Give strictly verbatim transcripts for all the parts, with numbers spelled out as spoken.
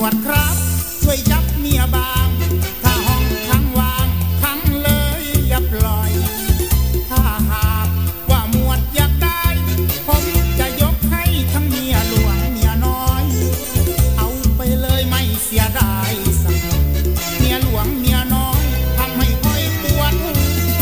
วจครับช่วยจับเมียบางถ้าห้องขังว่างขังเลยอย่าปล่อยถ้าหากว่าหมวดอยากได้ผมจะยกให้ทั้งเมียหลวงเมียน้อยเอาไปเลยไม่เสียดายสักเมียหลวงเมียน้อยทำให้ค่อยปวดหัว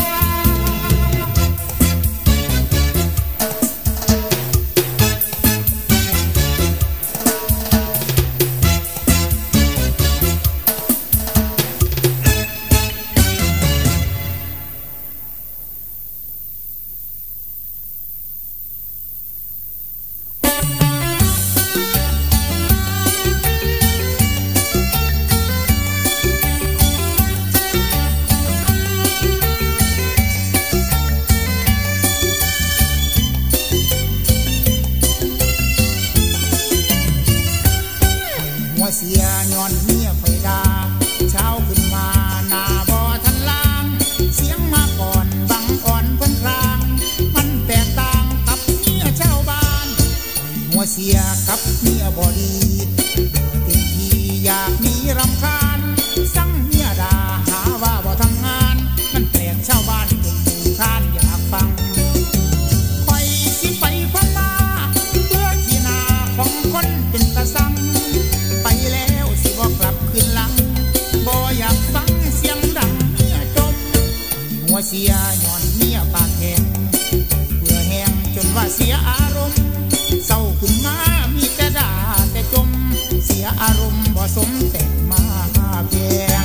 เสียย้อนเมียไปด่าเช้าขึ้นมาหน้าบ่ทันล้างเสียงมาก่อนบังอ่อนเพิ่นครางมันแตกต่างกับเมียชาวบ้านหัวเสียกับเมียบ่ดีเต็มที่อยากมีรำคาญสั่งเมียด่าหาว่าบ่ทำงานมันแปลกชาวบ้านจนหูคานอยากฟังคอยสิไปพัฒนาเพื่อที่นาของคนเป็นตาซ้ำไปแล้วสิบ่กลับคืนหลังบ่อยากฟังเสียงดังเมียจมหัวเสียย้อนเมียปากแข็งเบื่อแห้งจนว่าเสียอารมณ์เศร้าขึ้นมามีแต่ด่าแต่จมเสียอารมณ์บ่สมแต่งมาแพง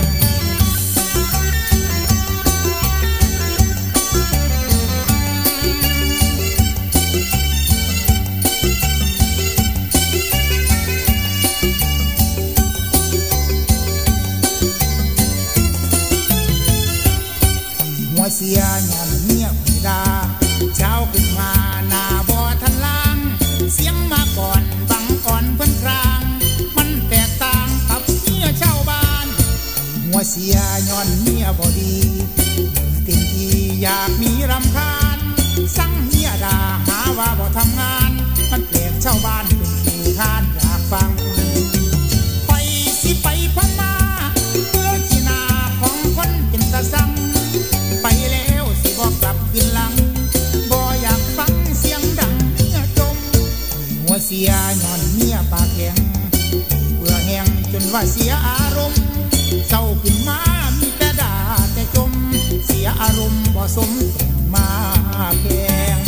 เสียย้อนเมียไปด่าเช้าขึ้นมาหน้าบ่ทันล้างเสียงมาก่อนบังอ่อนเพิ่นครางมันแตกต่างกับเมียชาวบ้านหัวเสียย้อนเมียบ่ดีเต็มที่อยากมีรำคาญสั่งเมียด่าหาว่าบ่ทำงานมันแปลกชาวบ้านเป็นขี้คร้านอยากฟังไปสิไปพม่าเพื่อที่นาของคนเป็นตาซ้ำไปแล้วสิบอกกลับคืนหลังบ่อยากฟังเสียงดังเมียจมหัวเสียย้อนเมียปากแข็งเบื่อแห้งจนว่าเสียอารมณ์เศร้าขึ้นมามีแต่ด่าแต่จมเสียอารมณ์บ่สมแต่งมาแพง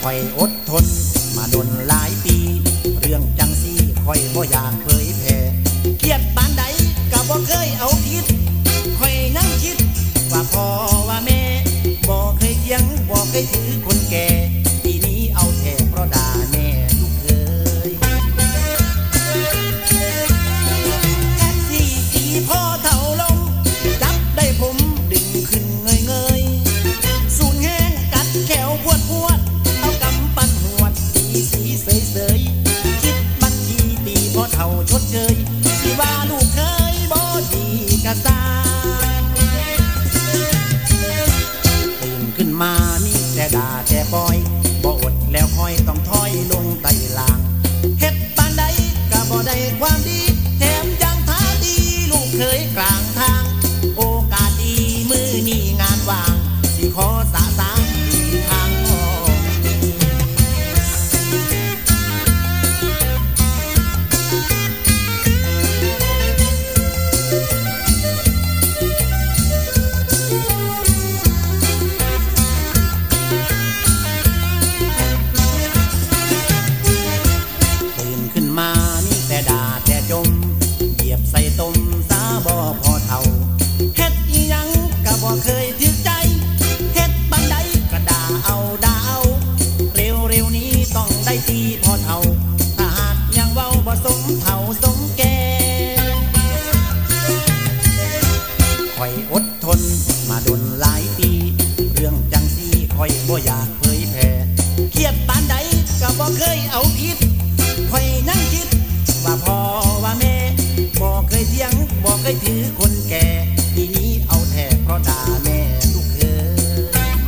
ข่อยอดทนมาดนหลายปีเรื่องจังซี่ข่อยบ่อยากเผยแผ่เครียดปานใดก็บ่เคยเอาผิดข่อยยังคิดว่าพ่อว่าแม่บ่เคยเถียงบ่เคยถือคนแก่ปีนี้เอาแท้เพราะด่าแม่ลูกเคยแท็กซี่ตีพ่อเท่าลงจับได้ผมดึงขึ้นเงยเงยสูญแห้งกัดแขวปวดปวดเอากำปั้นหัวตีสีเสยเสยคิดบัญชีตีพ่อเท่าชดเชยที่ว่าลูกเคยบ่ดีกะซาตื่นขึ้นมามีแต่ด่าแต่ปล่อยบ่อดแล้วค่อยต้องถอยลงไต่ลางเฮ็ดปานใดก็บ่ได้ความดีแถมยังท้าดีลูกเคยกลางทางโอกาสดีมือนี่งานว่างสิขอสะสางดีทางพ่อมามีแต่ด่าแต่จมเหยียบใส่ต้มสาบ่พอเท่าเฮ็ดอีหยังก็บ่เคยถึกใจเฮ็ดบันไดก็ด่าเอาด่าเอาเร็วเร็วนี้ต้องได้ตีพอเท่าถ้าหากยังเว้าบ่สมเท่าสมแก่ข่อยอดทนมาดนหลายปีเรื่องจังซี่ข่อยบ่อยากเผยแผ่เครียดปานใดก็บ่เคยเอาผิดข่อยนั่งคิดว่าพ่อว่าแม่บ่เคยเถียงบ่เคยถือคนแก่ทีนี้เอาแท้เพราะด่าแม่ลูกเคย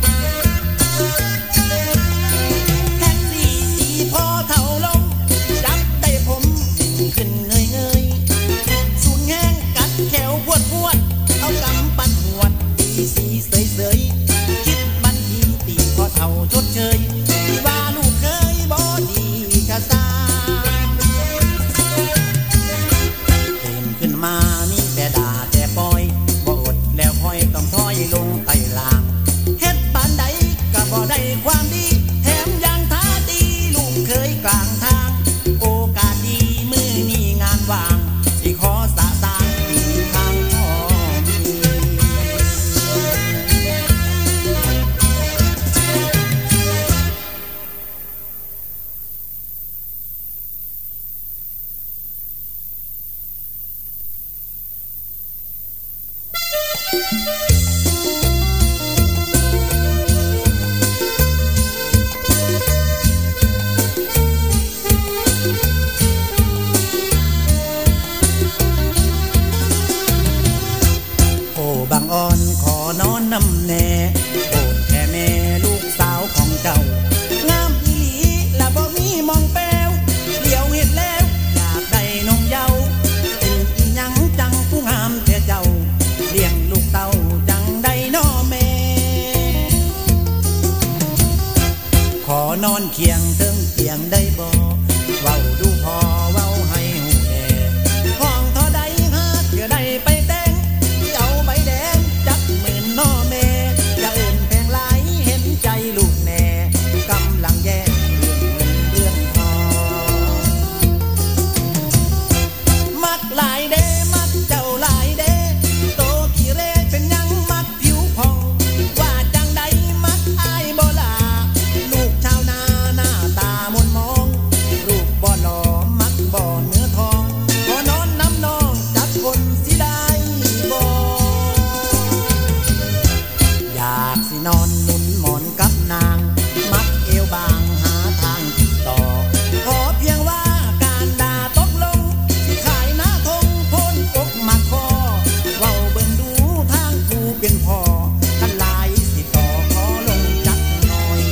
แท็กซี่ตีพ่อเท่าลงจับได้ผมขึ้นเงยเงยสูญแห้งกัดแขวปวดปวดเอากำปั้นหัวตีสีเสยเสยคิดบัญชีตีพ่อเท่าชดเชยที่ว่าลูกเคยบ่ดีกะซามามีแต่ด่าแต่ปล่อยบ่อดแล้วค่อยต้องถอยลงไต่ลางเฮ็ดปานใดก็บ่ได้ความดีแถมยังท้าตีลูกเคยกลางทางโอกาสดีมือนี่งานว่างสิขอสะสางดีทางพ่อบางอ่อนขอนอนนำแน่โปรดแค่แม่ลูกสาวของเจ้างามอีหลีและบ่มีมองแป้วเดี๋ยวเห็นแล้วอยากได้นมเยาเป็นอีหยังจังผู้งามแต่เจ้าเลี้ยงลูกเต้าจังได้น้อแม่ขอนอนเคียงเทิงเตียงได้บ่เว้าดูพอเว้าให้หูแน่ห้องเท่าใดหาเพื่อได้ไปแต่งใบแดงจักหมื่นน้อแม่อย่าเอิ่นแพงหลายเห็นใจลูกแน่กำลังแย่เรื่องเงินเรื่องทองมักหลายเด้มักเจ้าหลายเด้โตขี้เร่เป็นยังมักผิวพองว่าจังใดมักอายบ่ล่ะลูกชาวนาหน้าตามนมองรูปบ่หล่อมักบ่เนื้อทองพอนอนน้ำนองจักคนสิได้บ่อยากสินอนนุ่นหมอนกับนางมักเอวบางหาทางติดต่อขอเพียงว่าการด่าตกลงสิขายหน้าทงพ้นอกมาคอเว้าเบิ่งดูทางผู้เป็นพ่อท่านลายสิต่อขอลงจักหน่อย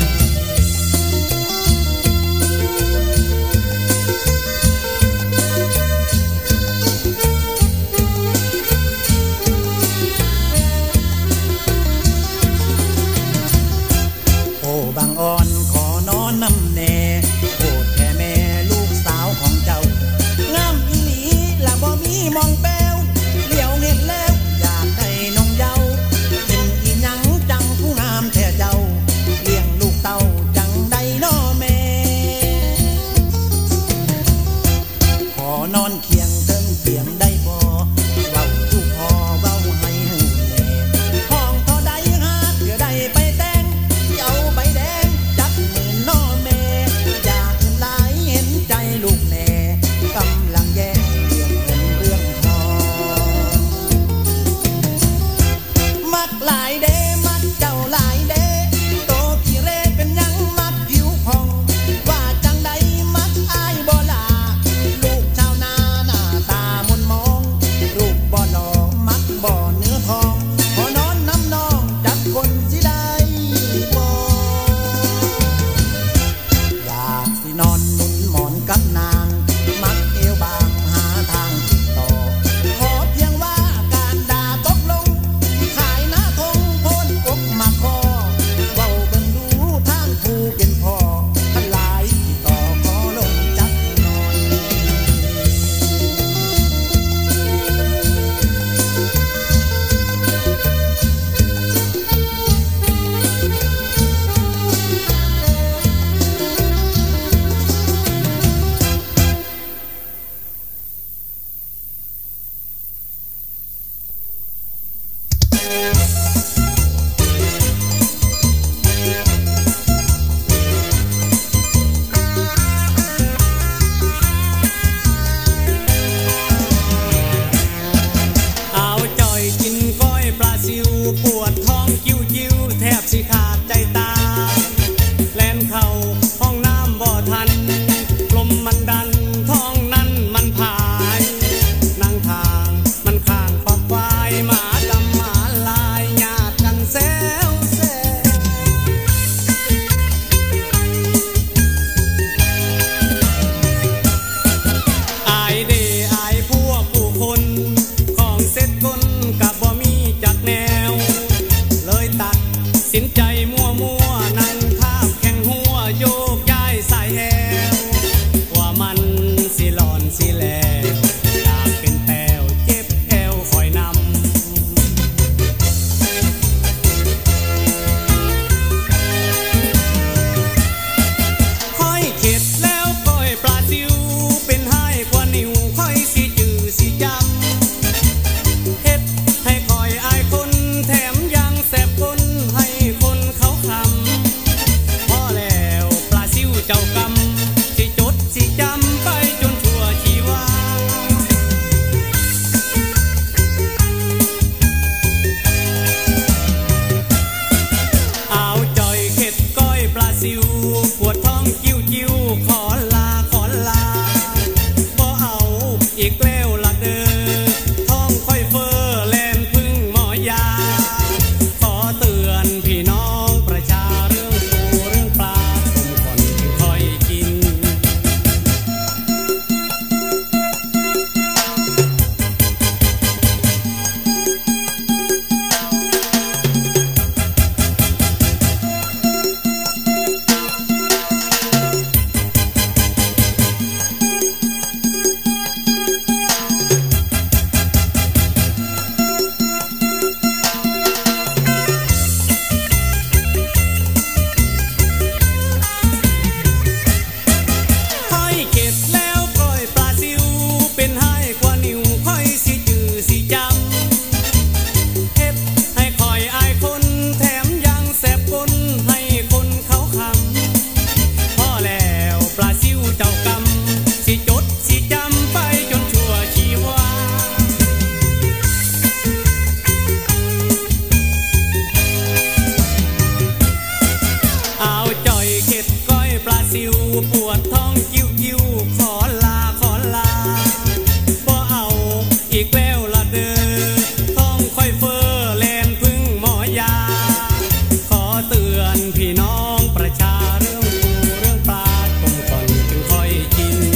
บางอ่อนขอนอนนำแน่โปรดแค่แม่ลูกสาวของเจ้างามอีหลีและบ่มีมองแป้วเลี้ยวเห็นแล้วอยากได้นมเยากินอีหยังจังผู้งามแท้เจ้าเลี้ยงลูกเต้าจังได้ปวดท้องกิ้วกิ้วขอลาขอลาบ่เอาอีกแล้วละเด้อท้องค่อยเฟ้อแลนพึ่งหมอยาขอเตือนพี่น้องประชาเรื่องปูเรื่องปลาต้มก่อนจึงค่อยกิน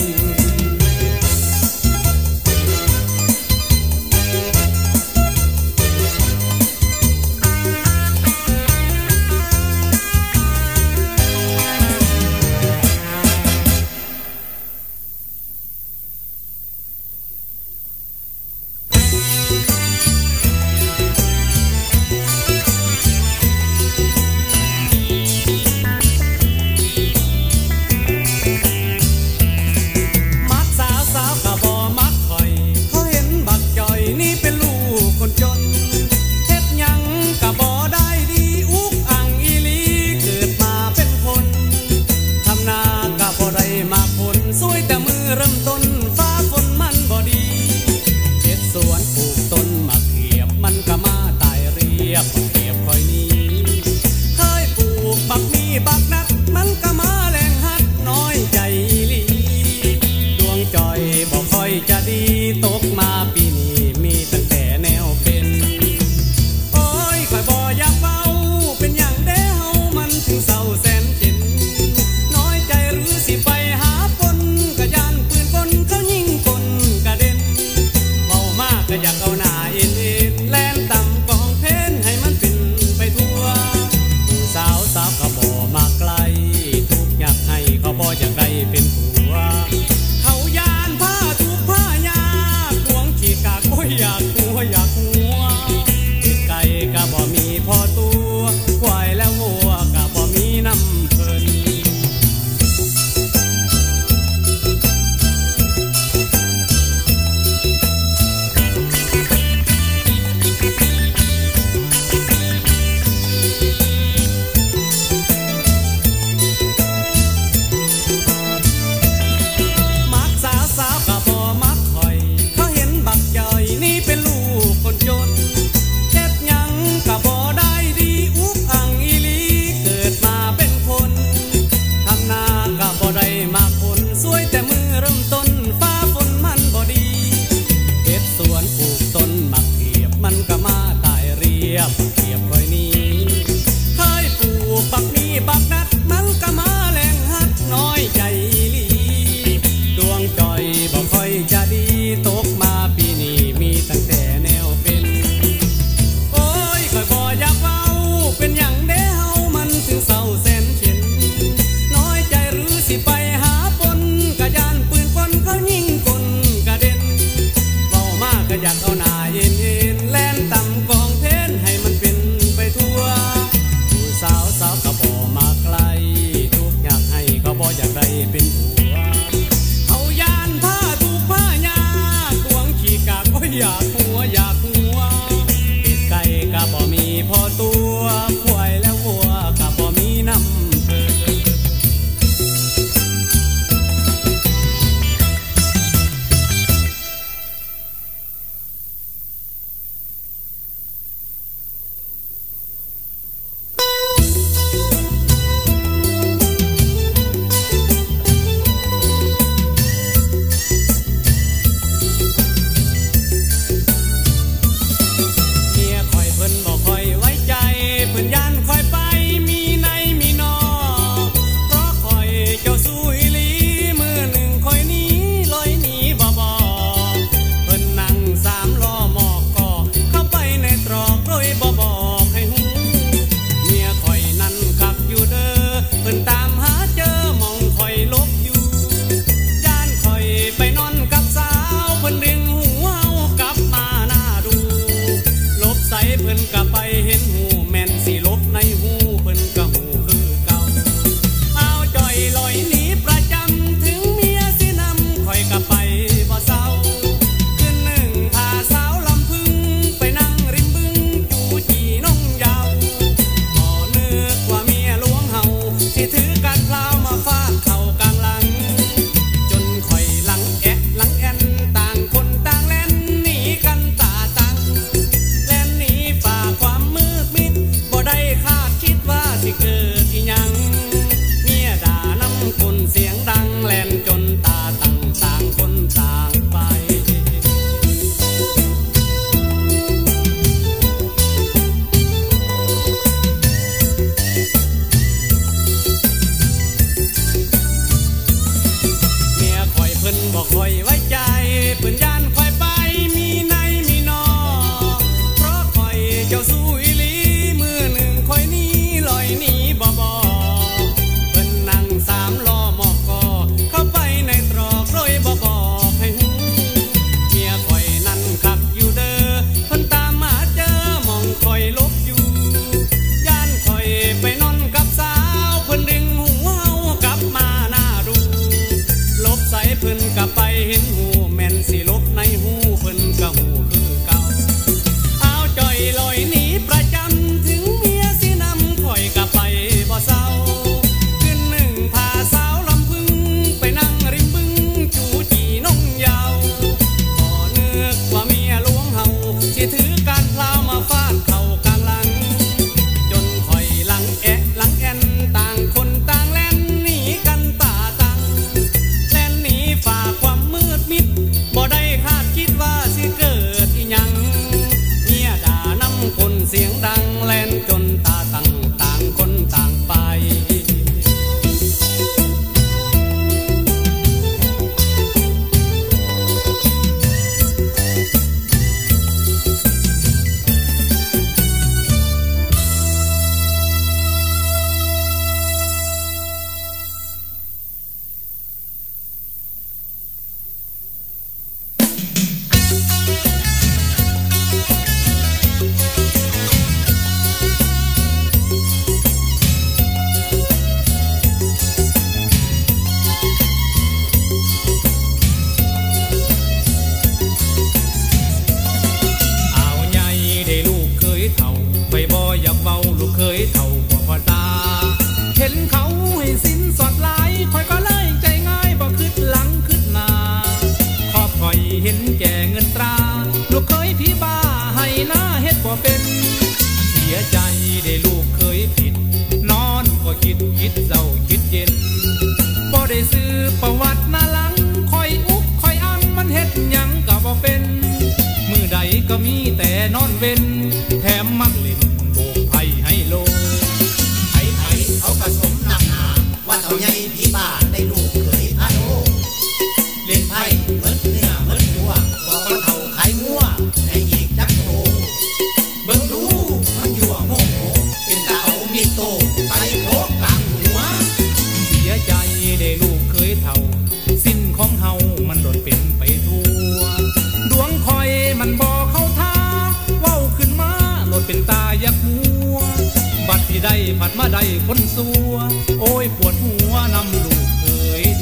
ได้ซื้อประวัติหน้าหลังคอยอุกคอยอังมันเฮ็ดหยังก็บ่เป็นมือใดก็มีแต่นอนเว้นแถมมักเล่นโบกไพ่ให้โลไผ่ไผ่เขากระสมนำหนาว่าเท่าใหญ่พี่บ้านได้ลูกเคยพาโลเล่นไพ่เบิดเนื้อเบิดตัวบอกว่าเท่าขายงัวให้อีกจักโตเบิ่งดูมันยั่วโมโหเป็นตาเอามีโตใส่โคกกลางหัวเสียใจได้ลูกเคยเท่าสิ้นของเฮามันโดดเป็นไปทั่วดวงคอยมันบ่เข้าท่าเว้าขึ้นมาโลดเป็นตายักหัวบัดที่ได้ผัดมาได้คนสัวโอ้ยปวดหัวนำลูกเคยเด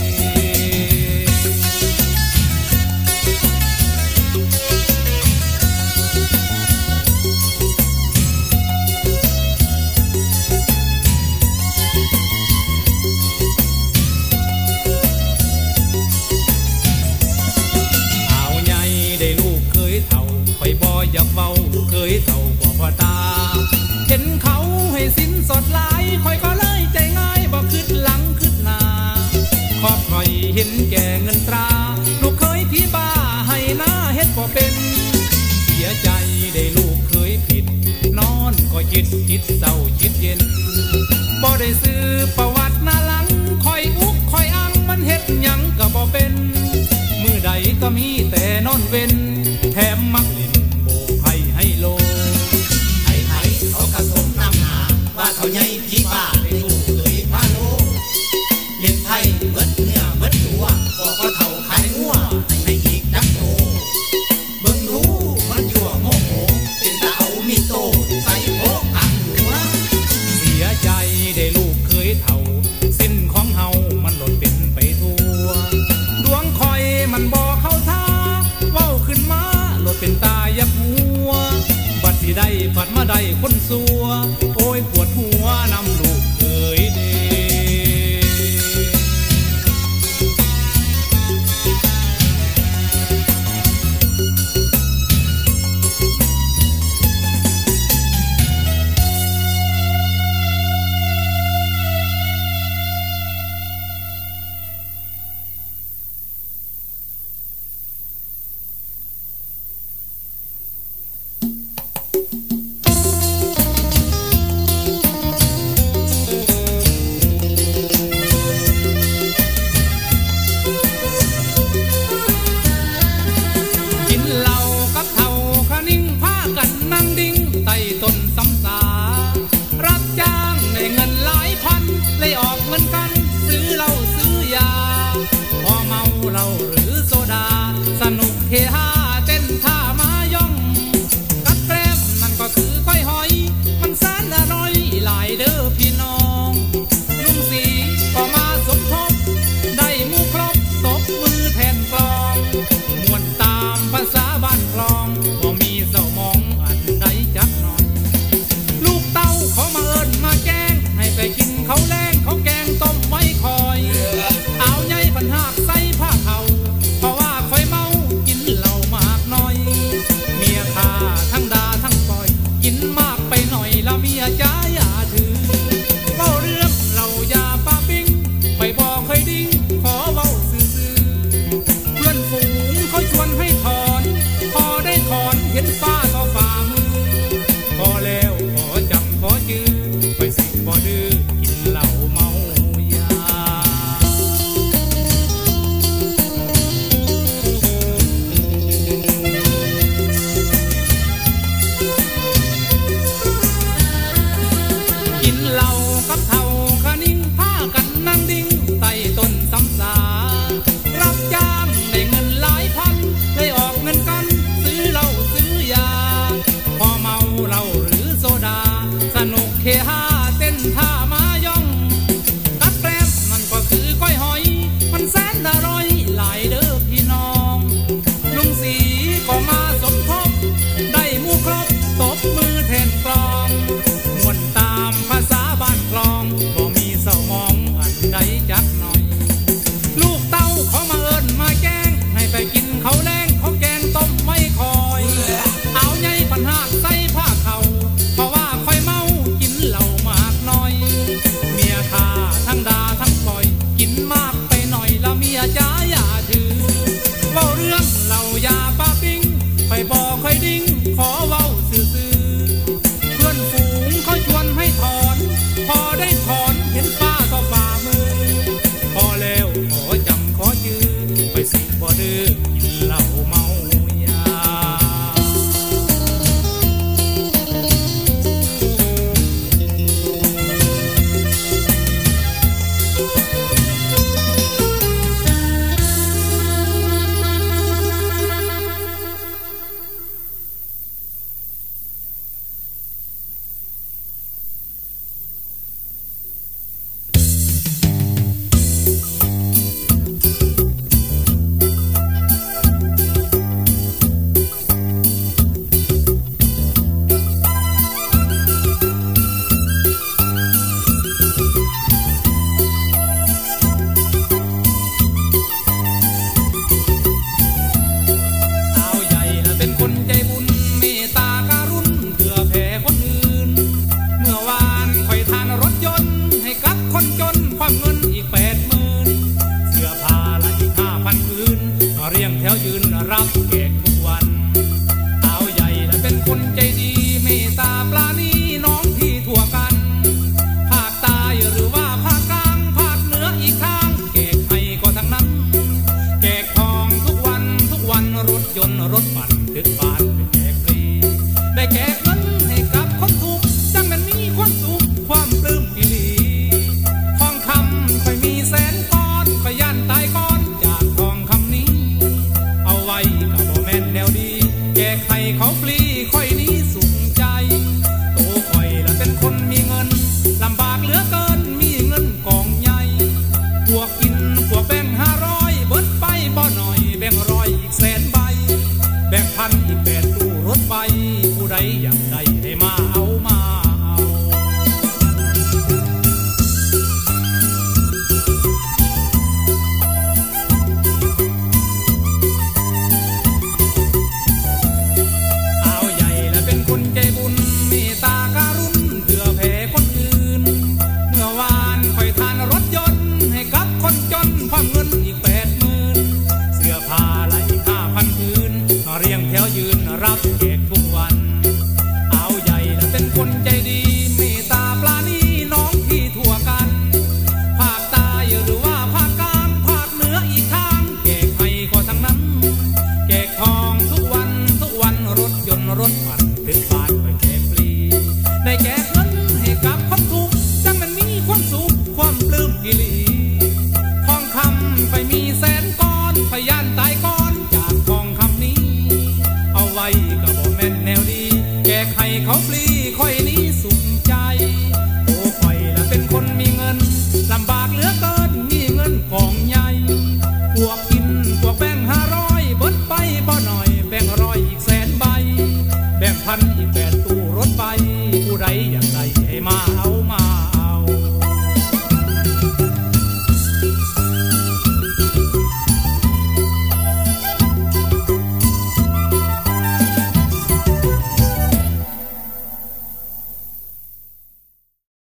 อยากเว้าลูกเคยเท่าบ่พอตาเห็นเขาให้สินสดหลายคอยก็เลยใจง่ายบ่คิดหลังคิดหน้าขอบคอยเห็นแก่เงินตราลูกเคยที่บ้าให้หน้าเฮ็ดบ่เป็นเสียใจได้ลูกเคยผิดนอนก็คิดคิดเศร้าคิดเย็นบ่ได้ซื้อประวัติหน้าหลังคอยอุกคอยอังมันเฮ็ดหยังก็บ่เป็นมือใดก็มีแต่นอนเว้นแถมมักเล่นให้โลไผ่ไผ่เขากระสมนำหนาว่าเขาใหญ่พี่บ้าได้ลูกเคยพาโลเล่นไพ่เบิดเนื้อเบิดตัวบอกว่าเท่าขายงัวให้อีกจักโตเบิ่งดูมันยั่วโมโหเป็นตาเอามีโตใส่โคกกลางหัวเสียใจได้ลูกเคยเท่าสิ้นของเฮามันหล่นเป็นไปทั่วดวงคอยมันบ่เข้าท่าเว้าขึ้นมาหล่นเป็นตายักหัวบัดที่ได้ผัดมาได้คนสั